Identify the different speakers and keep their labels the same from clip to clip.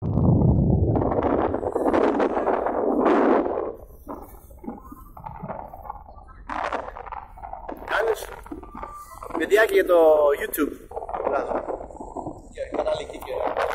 Speaker 1: Κάνεις βιντεάκι για το YouTube. Για κανάλι εκεί και...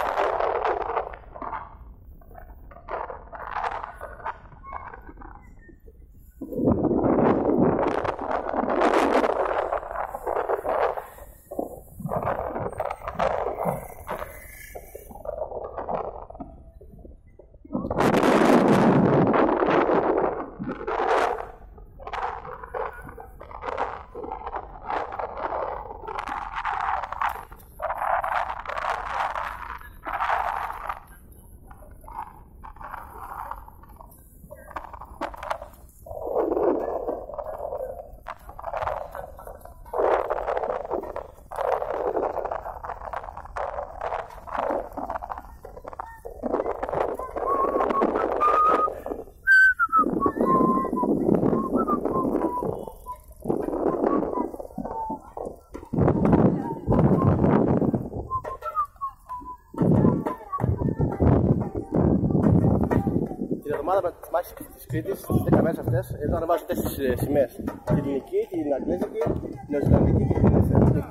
Speaker 1: Την εβδομάδα με τις μάχες της Κρήτης, στις 10 μέρες αυτές, εδώ ανεβάζω 4 σημαίες. Την ελληνική, την αγγλέζικη, την νεοζηλανδική και την ελεύθερη.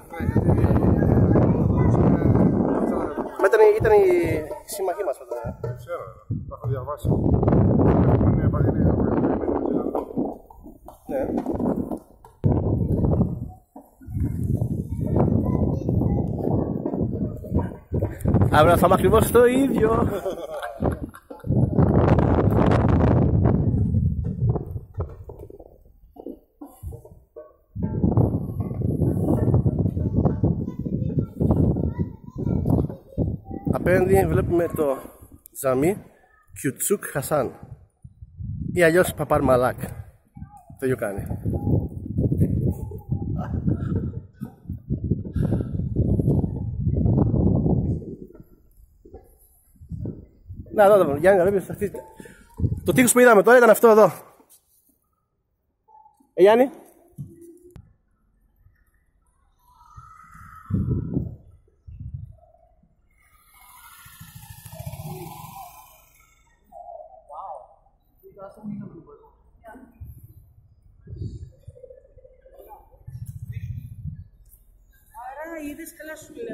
Speaker 1: Ήταν η συμμαχή μας τότε.
Speaker 2: Δεν ξέρω, τα έχω διαβάσει. Έχουμε μια παγινή
Speaker 1: ναι. Αύριο θα είμαι ακριβώς το ίδιο. Απέναντι βλέπουμε το τζαμί Κιουτσούκ Χασάν ή αλλιώς Παπάρ Μαλάκ. Το ίδιο κάνει. Να εδώ, Γιάννη, να βλέπεις αυτή. Το τείχος που είδαμε τώρα ήταν αυτό εδώ. Γιάννη.
Speaker 3: Άρα είδες, καλά σου λέω.